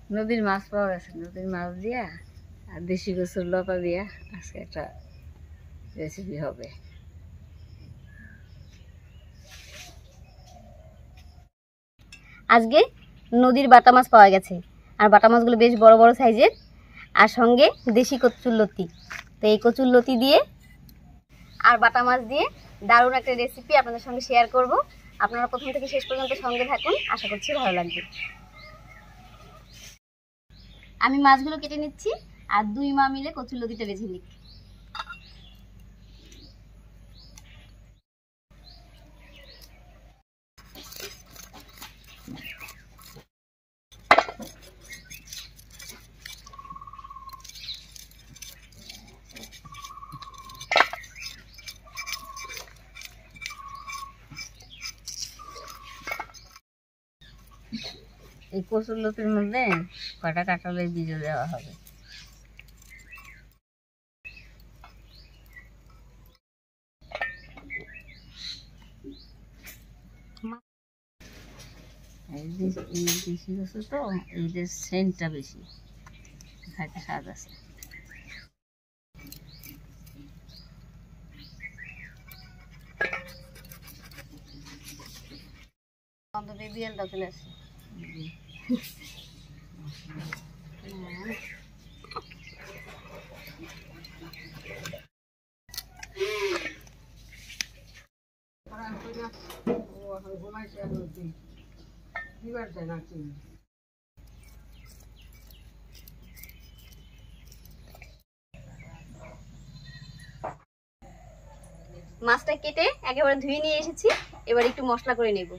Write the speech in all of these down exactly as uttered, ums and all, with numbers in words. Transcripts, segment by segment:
নদীর মাছ পাওয়া গেছে, নদীর মাছ দিয়া আর দেশি কচুর লতা দিয়া আজকে একটা রেসিপি হবে। আজকে নদীর বাটা মাছ পাওয়া গেছে, আর বাটা মাছগুলো বেশ বড় বড় সাইজের, আর সঙ্গে দেশি কচুরলতি। তো এই কচুরলতি দিয়ে আর বাটা মাছ দিয়ে দারুণ একটা রেসিপি আপনাদের সঙ্গে শেয়ার করব। আপনারা প্রথম থেকে শেষ পর্যন্ত সঙ্গে থাকুন, আশা করছি ভালো লাগবে। আমি মাছগুলো কেটে নিচ্ছি, আর দুই মা মিলে কচুরলতিটা বেছে নিই। এই কচুরলতির মধ্যে কয়টা কাঁঠালের বীজও দেওয়া হবে। এই দেশি কচু তো এইটার সেন্টটা বেশি, খাইতে স্বাদ আছে। অন্তত বিয়েলটা চলে আসছে। মাছটা কেটে একেবারে ধুয়ে নিয়ে এসেছি, এবার একটু মশলা করে নেব।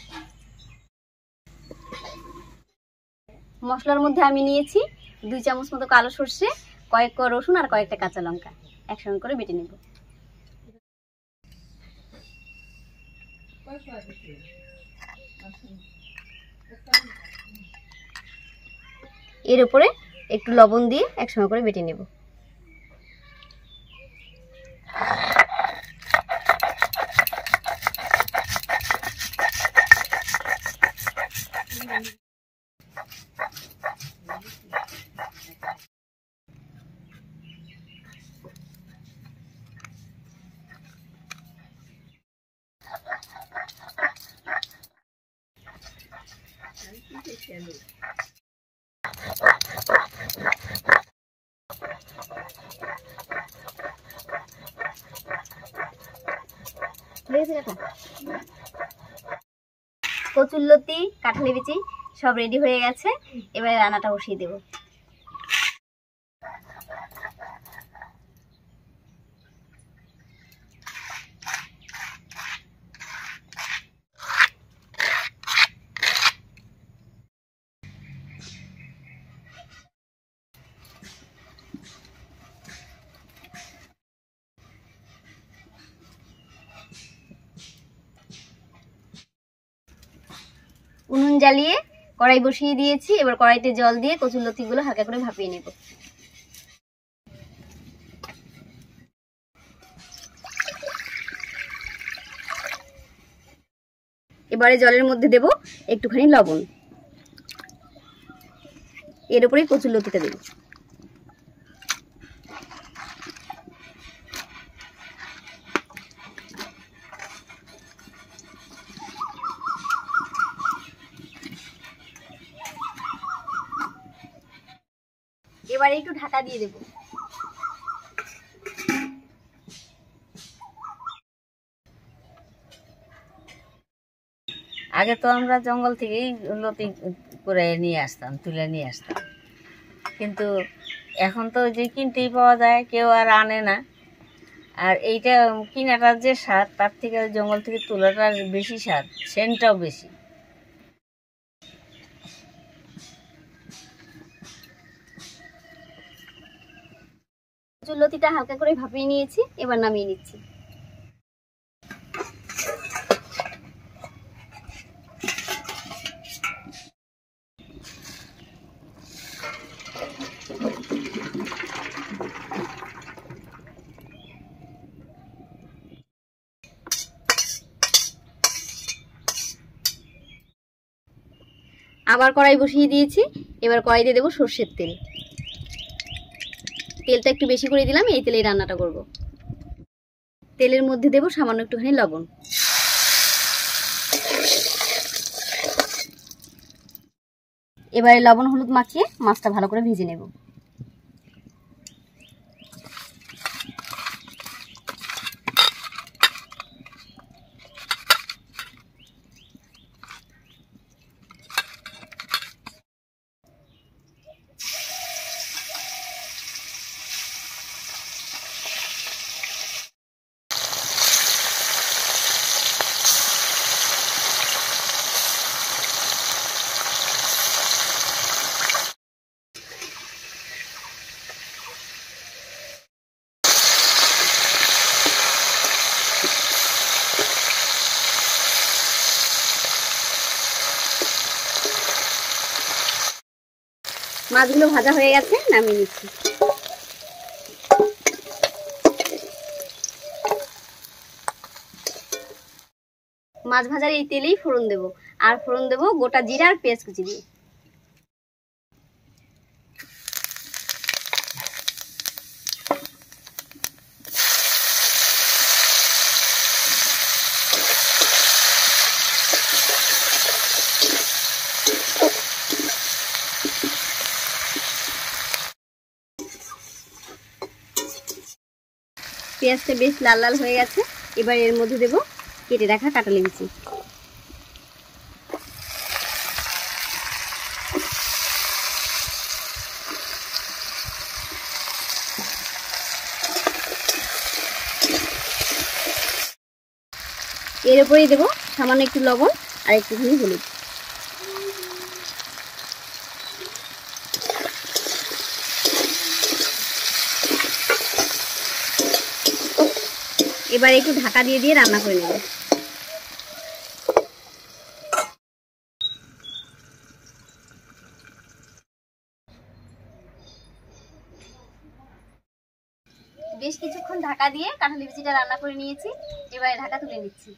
মশলার মধ্যে আমি নিয়েছি দুই চামচ মতো কালো সর্ষে, কয়েক কোয়া রসুন আর কয়েকটা কাঁচা লঙ্কা, একসঙ্গে করে বেটে নেব। এর উপরে একটু লবণ দিয়ে একসঙ্গে করে বেটে নেব। কচুরলতি, কাঁঠালি বিচি সব রেডি হয়ে গেছে, এবারে রান্নাটা বসিয়ে দেব। উনুন জ্বালিয়ে কড়াই বসিয়ে দিয়েছি, এবার কড়াইতে জল দিয়ে কচুরলতিগুলো হালকা করে ভাপিয়ে নেব। এবারে জলের মধ্যে দেব একটুখানি লবণ, এর উপরেই কচুরলতিটা দেব। এবারে একটু ঢাকা দিয়ে দেব। আগে তো আমরা জঙ্গল থেকেই লতি করে নিয়ে আসতাম, তুলে নিয়ে আসতাম, কিন্তু এখন তো যে কিনতেই পাওয়া যায়, কেউ আর আনে না। আর এইটা কিনাটার যে স্বাদ, তার থেকে জঙ্গল থেকে তোলাটার বেশি স্বাদ, সেন্টটাও বেশি। কচুরলতিটা হালকা করে ভাপিয়ে নিয়েছি, এবার নামিয়ে নিচ্ছি। আবার কড়াই বসিয়ে দিয়েছি। এবার কড়াইতে দেবো সর্ষের তেল। তেলটা একটু বেশি করে দিলাম, এই তেলেই রান্নাটা করব। তেলের মধ্যে দেবো সামান্য একটুখানি লবণ। এবারে লবণ হলুদ মাখিয়ে মাছটা ভালো করে ভেজে নেব। মাছগুলো ভাজা হয়ে গেছে, নামিয়ে নিচ্ছি। মাছ ভাজার এই তেলেই ফোড়ন দেব, আর ফোড়ন দেব গোটা জিরা আর পেঁয়াজ কুচি দিয়ে। পেঁয়াজটা বেশ লাল লাল হয়ে গেছে। এবার এর মধ্যে দেব কেটে রাখা কাঁঠালি বিচি। এর উপরেই দেব সামান্য একটু লবণ আর একটুখানি হলুদ। এবার একটু ঢাকা দিয়ে দিয়ে রান্না করে নেব। বেশ কিছুক্ষণ ঢাকা দিয়ে কাঁঠালি বিচিটা রান্না করে নিয়েছি। এবারে ঢাকা তুলে নিচ্ছি।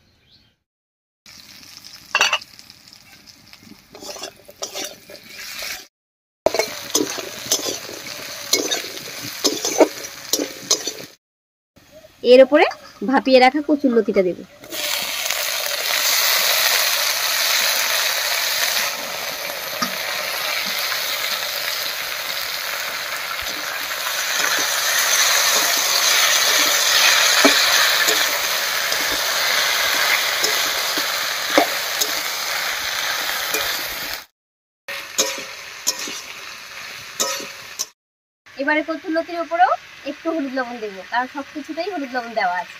এর উপরে ভাপিয়ে রাখা কচুরলতিটা দেব। এবারে কচুরলতির উপরেও একটু হলুদ লবণ দেবো, কারণ সবকিছুতেই হলুদ লবণ দেওয়া আছে।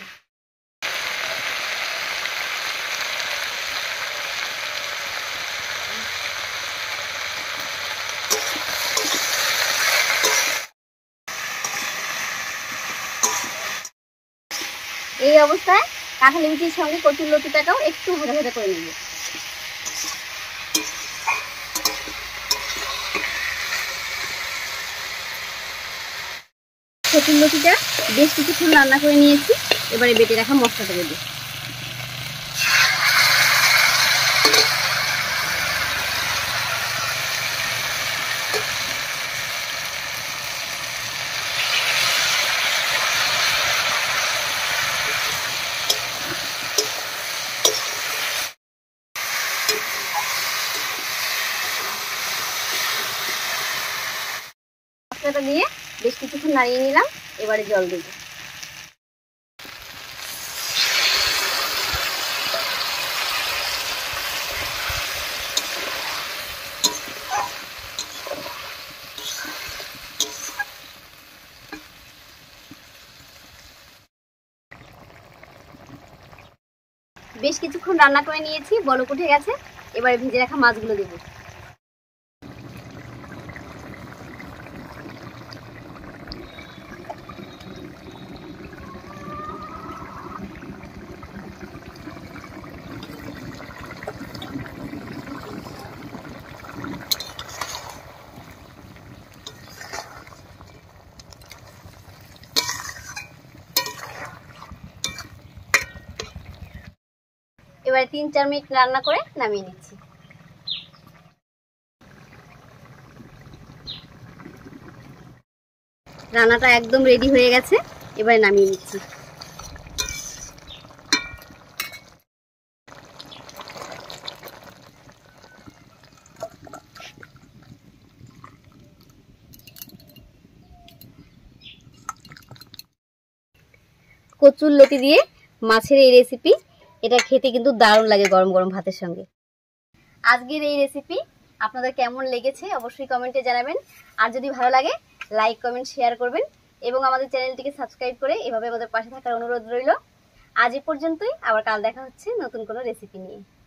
এই অবস্থায় কাঁঠালি বিচির সঙ্গে কচুরলতিটাকেও একটু ভাজা ভাজা করে নেব। কচুরলতিটা বেশ কিছুক্ষণ রান্না করে নিয়েছি। এবারে বেটে রাখা মশলাটা দেব। মশলাটা দিয়ে বেশ কিছুক্ষণ নাড়িয়ে নিলাম। এবারে জল দেব। বেশ কিছুক্ষণ রান্না করে নিয়েছি, বলক উঠে গেছে। এবারে ভেজে রাখা মাছগুলো দেব। এবারে তিন চার মিনিট রান্না করে নামিয়ে নিচ্ছি। রান্নাটা একদম রেডি হয়ে গেছে, এবারে নামিয়ে নিচ্ছি। কচুর লতি দিয়ে মাছের এই রেসিপি, এটা খেতে কিন্তু দারুণ লাগে গরম গরম ভাতের সঙ্গে। আজকের এই রেসিপি আপনাদের কেমন লেগেছে অবশ্যই কমেন্টে জানাবেন। আর যদি ভালো লাগে লাইক কমেন্ট শেয়ার করবেন এবং আমাদের চ্যানেলটিকে সাবস্ক্রাইব করে এভাবে আমাদের পাশে থাকার অনুরোধ রইল। আজ এ পর্যন্তই, আবার কাল দেখা হচ্ছে নতুন কোনো রেসিপি নিয়ে।